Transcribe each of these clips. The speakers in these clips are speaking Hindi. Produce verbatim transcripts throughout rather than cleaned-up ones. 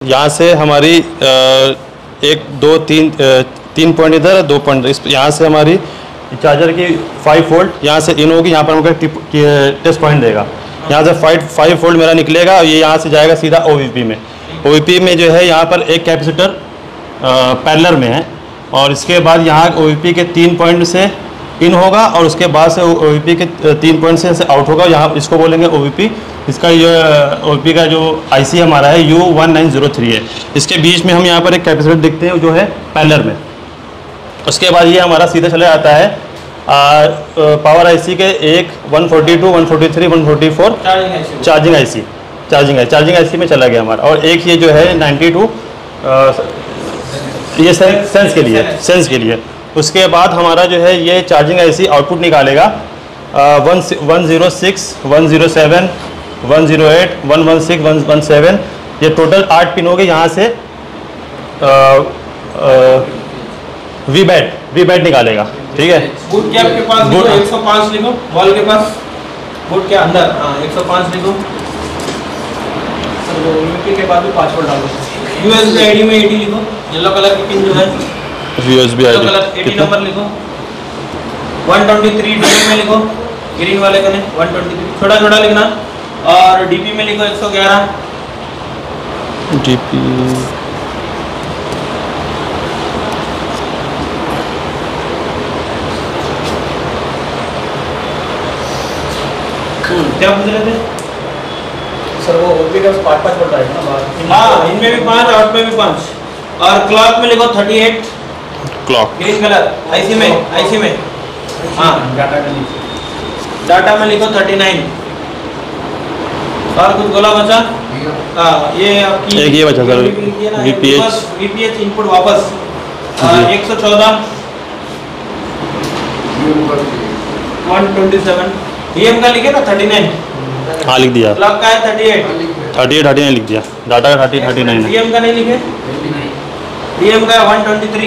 यहाँ से हमारी एक दो तीन तीन पॉइंट इधर, दो पॉइंट इस, यहाँ से हमारी चार्जर की फाइव वोल्ट यहाँ से इन होगी, यहाँ पर हमको टेस्ट पॉइंट देगा। यहाँ से फाइव फाइव वोल्ट मेरा निकलेगा और ये यहाँ से जाएगा सीधा ओवीपी में। ओवीपी में जो है यहाँ पर एक कैपेसिटर पैरेलल में है और इसके बाद यहाँ ओवीपी के तीन पॉइंट से इन होगा और उसके बाद से ओवीपी के तीन पॉइंट से ऐसे आउट होगा। यहाँ इसको बोलेंगे ओवीपी। इसका ये ओवीपी का जो आईसी हमारा है U one nine zero three है। इसके बीच में हम यहाँ पर एक कैपेसिटर देखते हैं जो है पैरेलल में। उसके बाद ये हमारा सीधा चला जाता है आ, पावर आईसी के एक one forty two, one forty three, one forty four charging IC charging है चार्जिंग आईसी में चला गया हमारा। और एक ये जो है नाइन्टी टू ये सेंस, सेंस के लिए सेंस के लिए। उसके बाद हमारा जो है ये चार्जिंग आईसी आउटपुट निकालेगा one one zero six, one zero seven, one zero eight, one one six, one one seven. ये टोटल आठ पिन हो गए। यहाँ से वी बैट वी बैट निकालेगा। ठीक है, बूट के आपके पास लिखो एक सौ पाँच लिखो, वॉल के पास बूट के अंदर हाँ एक सौ पाँच लिखो। सर वो यूपी के बाद भी पासवर्ड डालो। यूएसबी आईडी में एटी लिखो, येलो कलर की पिन जो है USB ID colour AT number लिखो। वन ट्वेंटी थ्री डीपी में लिखो, ग्रीन वाले का नहीं वन ट्वेंटी थ्री छोटा छोटा लिखना। और डीपी में लिखो एक सौ ग्यारह डीपी। क्या पूछ रहे थे सर? वो ओपी का पाँच पाँच वोल्ट आएगा ना? हाँ, इनमें भी पाँच, आउट में भी पाँच। और क्लॉक में लिखो thirty eight clock green colour IC में आईसी में हाँ डाटा का नीचे डाटा में लिखो थर्टी नाइन। और कुछ गोला बचा? हाँ, ये आपकी एक ये बचा सर वीपीएच वीपीएच इनपुट वापस एक सौ चौदह वन ट्वेंटी सेवन। डीएम का लिखे ना थर्टी नाइन। हाँ लिख दिया। क्लॉक का है thirty eight, thirty eight thirty nine लिख दिया। डाटा का थर्टी थर्टी नाइन है। डीएम का नहीं लिखे? डीएम का वन ट्वेंटी थ्री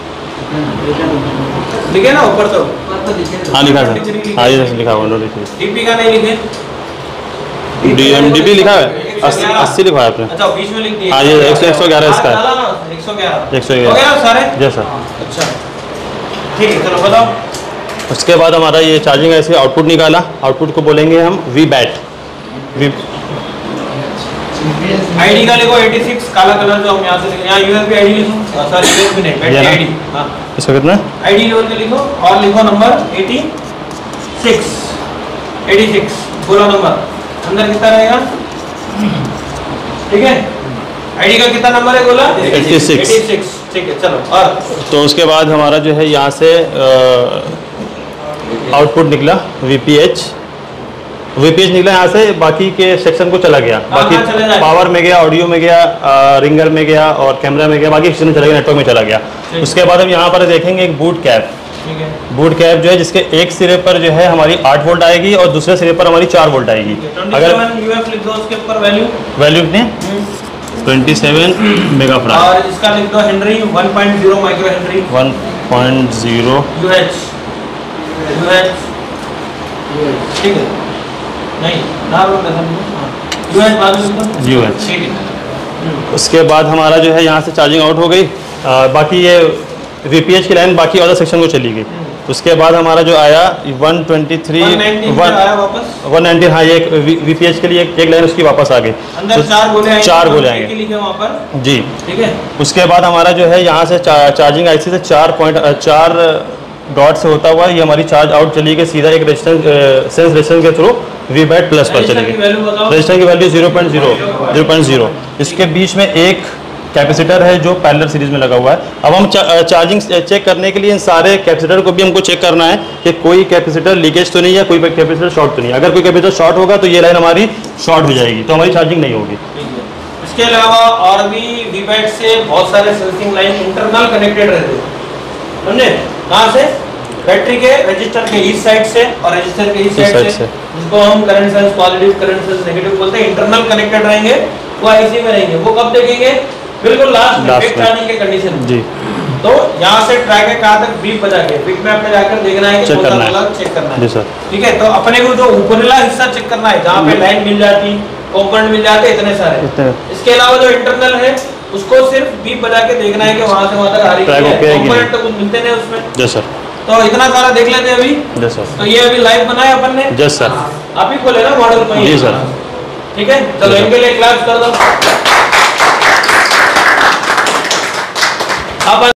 लिखे ना ऊपर तो? हाँ लिखा है। हाँ ये लिखा हुआ लिखिए। डीपी का नहीं लिखे? डीएम डीपी लिखा है अस्सी लिखा है आपने। अच्छा बीच में लिख दिया। हाँ ये एक सौ एक सौ ग्यारह इसका है। एक सौ ग्यारह एक सौ हो गया सारे? जी सर। अच्छा ठीक है चलो बताओ। उसके बाद हमारा ये चार्जिंग ऐसे आउटपुट निकाला। आउटपुट को बोलेंगे हम वी बैट। वी आईडी का लिखो छियासी काला कलर जो हम यहाँ से लिखे। यहाँ यूएसबी आईडी लिखो, सॉरी यूएसबी नहीं बैटरी आईडी। हाँ इसका कितना आईडी लेवल के लिखो और लिखो नंबर छियासी छियासी बोलो नंबर अंदर कितना रहेगा? ठीक है, आईडी का कितना नंबर है बोला? छियासी। छियासी ठीक है चलो। और तो उसके बाद हमारा जो है यहाँ से आउटपुट निकला वीपीएच वीपीएच निकला यहाँ से। बाकी के सेक्शन को चला गया। बाकी पावर में गया, ऑडियो में गया, आ, रिंगर में गया और कैमरा में गया। बाकी सेक्शन में चला गया, नेटवर्क में चला गया। उसके बाद हम यहाँ पर देखेंगे एक बूट कैप। बूट कैप जो है जिसके एक सिरे पर जो है हमारी आठ वोल्ट आएगी और दूसरे सिरे पर हमारी चार वोल्ट आएगी। अगर यूएफ लिख दो उसके ऊपर वैल्यू वैल्यू कितनी? Twenty seven mega fry. और इसका लिख दो henry one point zero micro henry. One point zero uh uh ठीक है नहीं नॉर्मल मेथड यूएच बाद में यूएच। ठीक है। उसके बाद हमारा जो है यहाँ से चार्जिंग आउट हो गई। आ, बाकी ये वीपीएच की लाइन बाकी अदर सेक्शन को चली गई। उसके बाद हमारा जो आया वन ट्वेंटी थ्री वन आया वापस वन नाइनटीन। हाँ ये वीपीएच के लिए एक, एक लाइन उसकी वापस आ गई। अंदर तो चार बोले आएंगे, चार बोले आएंगे लिखे वहाँ पर जी। ठीक है। उसके बाद हमारा जो है यहाँ से चा, चार्जिंग आईसी से चार पॉइंट चार डॉट से होता हुआ ये हमारी चार्ज आउट चली गई सीधा एक रेजिस्टेंस सेंस रेजिस्टेंस के थ्रू वी बैट प्लस पर चली गई। रजिस्टर की value zero point zero zero point zero. इसके बीच में एक कैपेसिटर है जो पैरेलल सीरीज में लगा हुआ है। अब हम चा, चार्जिंग चेक करने के लिए इन सारे कैपेसिटर को भी हमको चेक करना है कि कोई कैपेसिटर लीकेज तो नहीं है, कोई कैपेसिटर शॉर्ट तो नहीं है। अगर कोई कैपेसिटर शॉर्ट होगा तो ये लाइन हमारी शॉर्ट हो जाएगी, तो हमारी चार्जिंग नहीं होगी। इसके अलावा और भी वी बैट से बहुत सारे सेंसिंग लाइन इंटरनल कनेक्टेड रहते हैं, समझे? कहाँ से? बैटरी के रजिस्टर के इस साइड से और रजिस्टर के इस साइड से, जिसको हम current sense positive, current sense negative बोलते हैं। इंटरनल कनेक्टेड रहेंगे, वो आईसी में रहेंगे। वो कब देखेंगे? बिल्कुल लास्ट में बिग चार्जिंग के कंडीशन में जी। तो यहाँ से ट्रैक है कहाँ तक बीप बजा के बिग मैप पे जाकर देखना है कि कौन सा चेक करना है जी सर। ठीक है, तो अपने को जो ऊपरला हिस्सा चेक करना है जहाँ पे लाइन मिल जाती कंपोनेंट मिल जाते हैं इतने सारे। इतने इसके अलावा जो इंटरनल है उसको सिर्फ बीप बजा के देखना है कि वहां से वहां तक आ रही ट्रैक है, ओके है कि कंपोनेंट तो कुछ मिलते नहीं उसमें। जय सर। तो इतना सारा देख लेते हैं अभी। जय सर। तो ये अभी लाइव बनाया अपन ने। जय सर। आप ही खोले ना मॉडल को? जी सर। ठीक है, चलो इनके लिए क्लास कर दो। आप